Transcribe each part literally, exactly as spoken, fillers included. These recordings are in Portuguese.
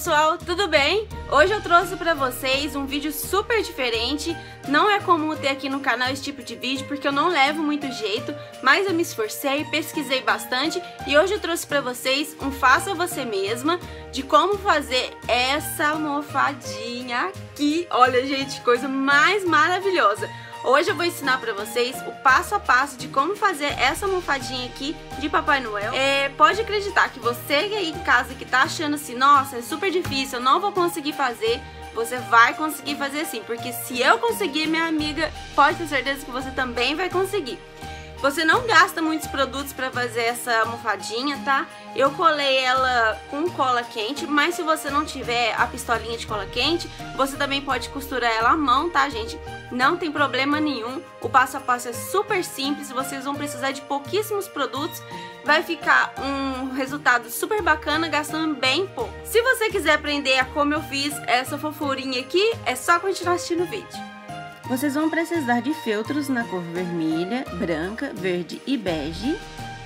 pessoal, tudo bem? Hoje eu trouxe pra vocês um vídeo super diferente. Não é comum ter aqui no canal esse tipo de vídeo, porque eu não levo muito jeito, mas eu me esforcei, pesquisei bastante e hoje eu trouxe pra vocês um faça você mesma de como fazer essa almofadinha aqui. Olha, gente, coisa mais maravilhosa! Hoje eu vou ensinar pra vocês o passo a passo de como fazer essa almofadinha aqui de Papai Noel. É, pode acreditar que você aí em casa que tá achando assim, nossa, é super difícil, eu não vou conseguir fazer, você vai conseguir fazer sim, porque se eu conseguir, minha amiga, pode ter certeza que você também vai conseguir. Você não gasta muitos produtos pra fazer essa almofadinha, tá? Eu colei ela com cola quente, mas se você não tiver a pistolinha de cola quente, você também pode costurar ela à mão, tá, gente? Não tem problema nenhum, o passo a passo é super simples, vocês vão precisar de pouquíssimos produtos, vai ficar um resultado super bacana gastando bem pouco. Se você quiser aprender a como eu fiz essa fofurinha aqui, é só continuar assistindo o vídeo. Vocês vão precisar de feltros na cor vermelha, branca, verde e bege,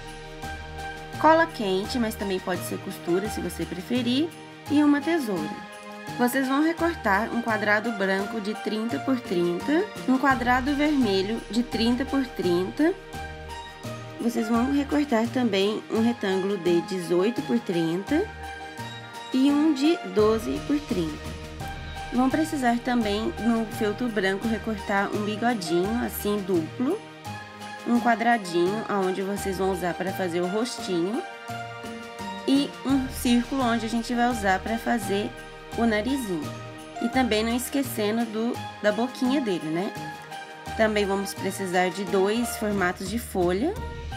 cola quente, mas também pode ser costura se você preferir, e uma tesoura. Vocês vão recortar um quadrado branco de trinta por trinta, um quadrado vermelho de trinta por trinta. Vocês vão recortar também um retângulo de dezoito por trinta e um de doze por trinta. Vão precisar também, no feltro branco, recortar um bigodinho, assim, duplo. Um quadradinho, onde vocês vão usar para fazer o rostinho. E um círculo, onde a gente vai usar para fazer o narizinho. E também não esquecendo do, da boquinha dele, né? Também vamos precisar de dois formatos de folha.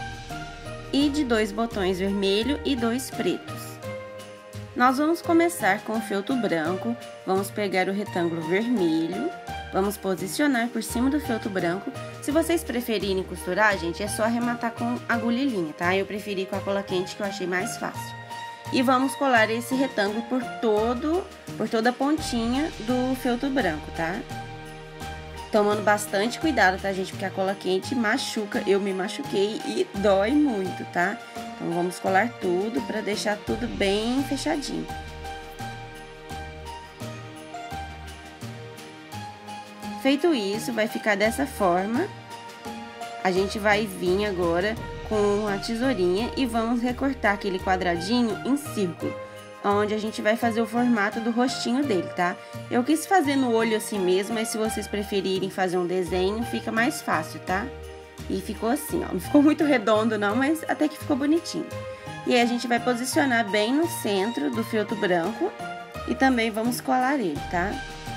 E de dois botões vermelho e dois pretos. Nós vamos começar com o feltro branco, vamos pegar o retângulo vermelho, vamos posicionar por cima do feltro branco. Se vocês preferirem costurar, gente, é só arrematar com agulha e linha, tá? Eu preferi com a cola quente, que eu achei mais fácil. E vamos colar esse retângulo por, todo, por toda a pontinha do feltro branco, tá? Tomando bastante cuidado, tá, gente? Porque a cola quente machuca, eu me machuquei e dói muito, tá? Então, vamos colar tudo para deixar tudo bem fechadinho. Feito isso, vai ficar dessa forma. A gente vai vir agora com a tesourinha e vamos recortar aquele quadradinho em círculo, onde a gente vai fazer o formato do rostinho dele, tá? Eu quis fazer no olho assim mesmo, mas se vocês preferirem fazer um desenho, fica mais fácil, tá? E ficou assim, ó, não ficou muito redondo não, mas até que ficou bonitinho. E aí a gente vai posicionar bem no centro do feltro branco e também vamos colar ele, tá?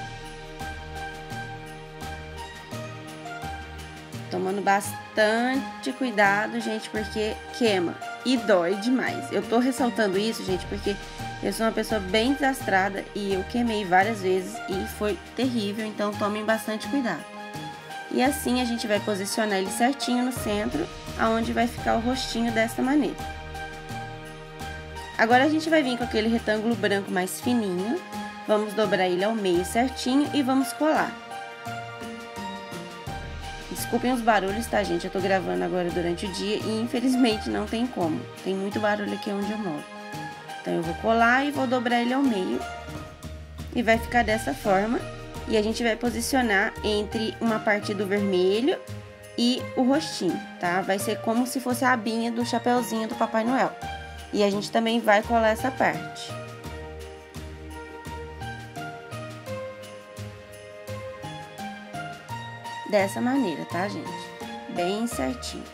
Tomando bastante cuidado, gente, porque queima e dói demais. Eu tô ressaltando isso, gente, porque eu sou uma pessoa bem desastrada e eu queimei várias vezes e foi terrível, então tomem bastante cuidado. E assim a gente vai posicionar ele certinho no centro, aonde vai ficar o rostinho dessa maneira. Agora a gente vai vir com aquele retângulo branco mais fininho, vamos dobrar ele ao meio certinho e vamos colar. Desculpem os barulhos, tá, gente? Eu tô gravando agora durante o dia e infelizmente não tem como, tem muito barulho aqui onde eu moro. Então eu vou colar e vou dobrar ele ao meio e vai ficar dessa forma. E a gente vai posicionar entre uma parte do vermelho e o rostinho, tá? Vai ser como se fosse a abinha do chapeuzinho do Papai Noel. E a gente também vai colar essa parte. Dessa maneira, tá, gente? Bem certinho.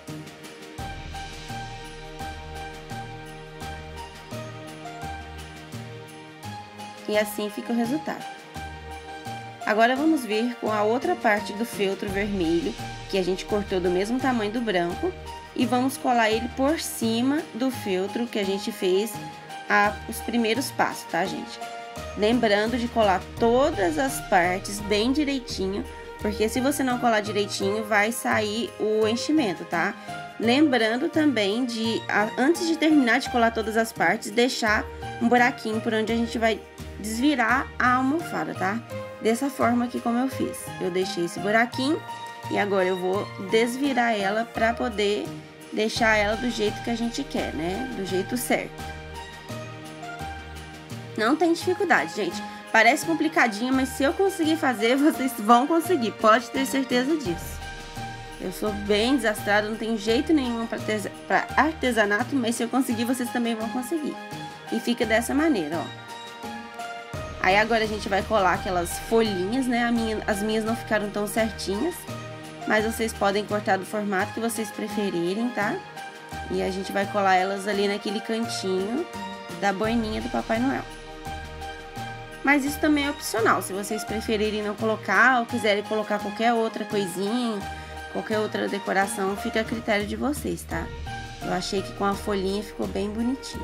E assim fica o resultado. Agora vamos vir com a outra parte do feltro vermelho, que a gente cortou do mesmo tamanho do branco, e vamos colar ele por cima do feltro que a gente fez a, os primeiros passos, tá, gente? Lembrando de colar todas as partes bem direitinho, porque se você não colar direitinho, vai sair o enchimento, tá? Lembrando também de, antes de terminar de colar todas as partes, deixar um buraquinho por onde a gente vai desvirar a almofada, tá? Dessa forma aqui como eu fiz. Eu deixei esse buraquinho e agora eu vou desvirar ela pra poder deixar ela do jeito que a gente quer, né? Do jeito certo. Não tem dificuldade, gente. Parece complicadinho, mas se eu conseguir fazer, vocês vão conseguir. Pode ter certeza disso. Eu sou bem desastrada, não tenho jeito nenhum para artesanato, mas se eu conseguir, vocês também vão conseguir. E fica dessa maneira, ó. Aí agora a gente vai colar aquelas folhinhas, né? A minha, as minhas não ficaram tão certinhas, mas vocês podem cortar do formato que vocês preferirem, tá? E a gente vai colar elas ali naquele cantinho da boininha do Papai Noel. Mas isso também é opcional, se vocês preferirem não colocar ou quiserem colocar qualquer outra coisinha, qualquer outra decoração, fica a critério de vocês, tá? Eu achei que com a folhinha ficou bem bonitinho.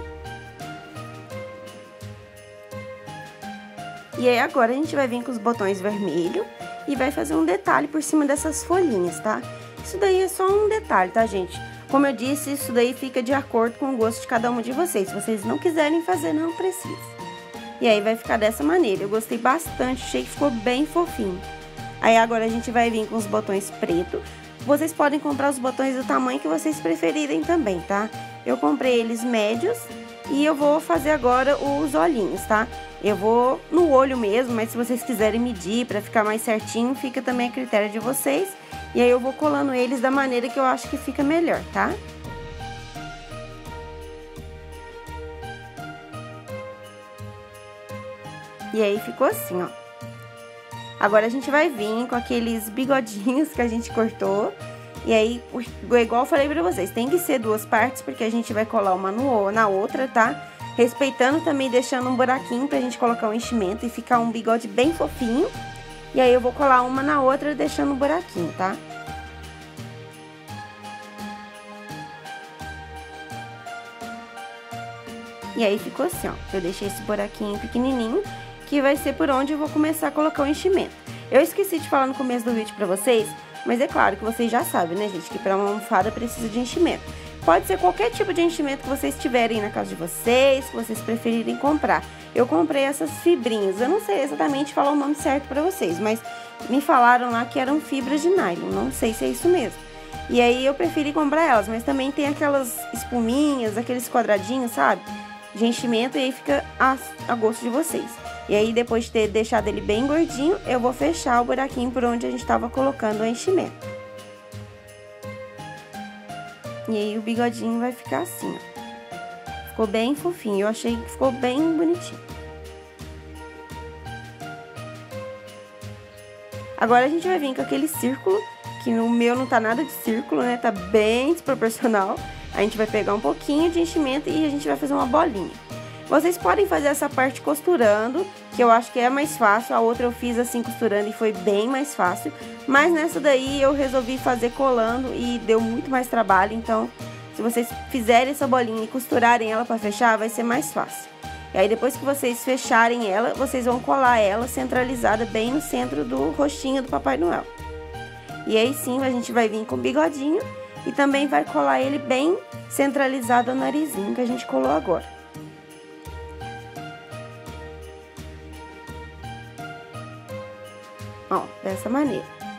E aí agora a gente vai vir com os botões vermelhos e vai fazer um detalhe por cima dessas folhinhas, tá? Isso daí é só um detalhe, tá, gente? Como eu disse, isso daí fica de acordo com o gosto de cada um de vocês. Se vocês não quiserem fazer, não precisa. E aí vai ficar dessa maneira. Eu gostei bastante, achei que ficou bem fofinho. Aí agora a gente vai vir com os botões preto. Vocês podem comprar os botões do tamanho que vocês preferirem também, tá? Eu comprei eles médios e eu vou fazer agora os olhinhos, tá? Eu vou no olho mesmo, mas se vocês quiserem medir pra ficar mais certinho, fica também a critério de vocês. E aí eu vou colando eles da maneira que eu acho que fica melhor, tá? E aí ficou assim, ó. Agora a gente vai vir com aqueles bigodinhos que a gente cortou. E aí, igual eu falei pra vocês, tem que ser duas partes, porque a gente vai colar uma no, na outra, tá? Respeitando também, deixando um buraquinho pra gente colocar o enchimento e ficar um bigode bem fofinho. E aí eu vou colar uma na outra, deixando um buraquinho, tá? E aí ficou assim, ó. Eu deixei esse buraquinho pequenininho, que vai ser por onde eu vou começar a colocar o enchimento. Eu esqueci de falar no começo do vídeo pra vocês, mas é claro que vocês já sabem, né, gente, que pra uma almofada precisa de enchimento. Pode ser qualquer tipo de enchimento que vocês tiverem na casa de vocês, que vocês preferirem comprar. Eu comprei essas fibrinhas, eu não sei exatamente falar o nome certo pra vocês, mas me falaram lá que eram fibras de nylon, não sei se é isso mesmo. E aí eu preferi comprar elas, mas também tem aquelas espuminhas, aqueles quadradinhos, sabe, de enchimento, e aí fica a, a gosto de vocês. E aí, depois de ter deixado ele bem gordinho, eu vou fechar o buraquinho por onde a gente estava colocando o enchimento. E aí, o bigodinho vai ficar assim, ó. Ficou bem fofinho, eu achei que ficou bem bonitinho. Agora, a gente vai vir com aquele círculo, que no meu não tá nada de círculo, né? Tá bem desproporcional. A gente vai pegar um pouquinho de enchimento e a gente vai fazer uma bolinha. Vocês podem fazer essa parte costurando, que eu acho que é mais fácil. A outra eu fiz assim costurando e foi bem mais fácil. Mas nessa daí eu resolvi fazer colando e deu muito mais trabalho. Então, se vocês fizerem essa bolinha e costurarem ela pra fechar, vai ser mais fácil. E aí depois que vocês fecharem ela, vocês vão colar ela centralizada bem no centro do rostinho do Papai Noel. E aí sim a gente vai vir com o bigodinho e também vai colar ele bem centralizado no narizinho que a gente colou agora. Ó, dessa maneira.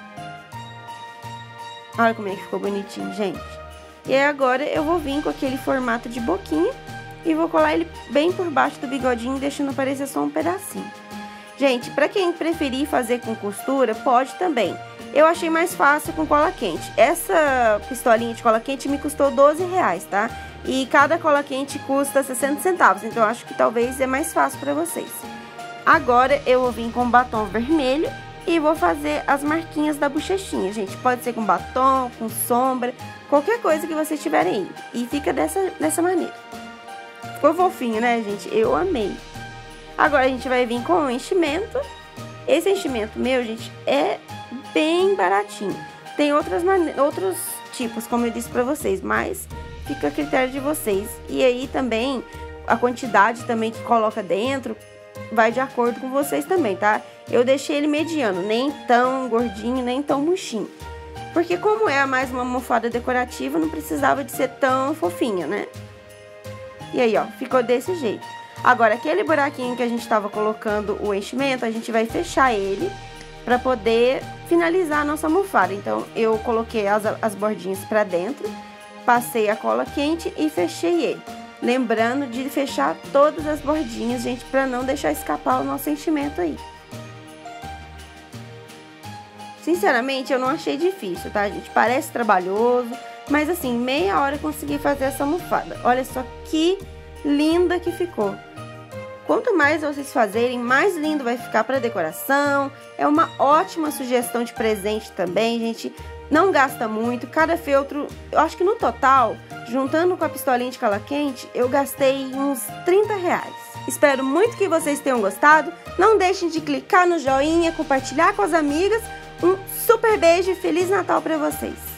Olha como é que ficou bonitinho, gente. E aí agora eu vou vir com aquele formato de boquinha e vou colar ele bem por baixo do bigodinho, deixando aparecer só um pedacinho. Gente, pra quem preferir fazer com costura, pode também. Eu achei mais fácil com cola quente. Essa pistolinha de cola quente me custou doze reais, tá? E cada cola quente custa sessenta centavos, então eu acho que talvez é mais fácil pra vocês. Agora eu vou vir com batom vermelho e vou fazer as marquinhas da bochechinha, gente. Pode ser com batom, com sombra, qualquer coisa que vocês tiverem aí. E fica dessa, dessa maneira. Ficou fofinho, né, gente? Eu amei. Agora a gente vai vir com o enchimento. Esse enchimento meu, gente, é bem baratinho. Tem outras outros tipos, como eu disse pra vocês, mas fica a critério de vocês. E aí também, a quantidade também que coloca dentro vai de acordo com vocês também, tá? Eu deixei ele mediano, nem tão gordinho, nem tão murchinho. Porque como é mais uma almofada decorativa, não precisava de ser tão fofinha, né? E aí, ó, ficou desse jeito. Agora, aquele buraquinho que a gente tava colocando o enchimento, a gente vai fechar ele pra poder finalizar a nossa almofada. Então, eu coloquei as, as bordinhas pra dentro, passei a cola quente e fechei ele. Lembrando de fechar todas as bordinhas, gente, para não deixar escapar o nosso enchimento aí. Sinceramente, eu não achei difícil, tá, gente? Parece trabalhoso, mas assim, meia hora eu consegui fazer essa almofada. Olha só que linda que ficou. Quanto mais vocês fazerem, mais lindo vai ficar para decoração. É uma ótima sugestão de presente também, gente. Não gasta muito, cada feltro, eu acho que no total, juntando com a pistolinha de cala quente, eu gastei uns trinta reais. Espero muito que vocês tenham gostado. Não deixem de clicar no joinha, compartilhar com as amigas. Um super beijo e Feliz Natal para vocês!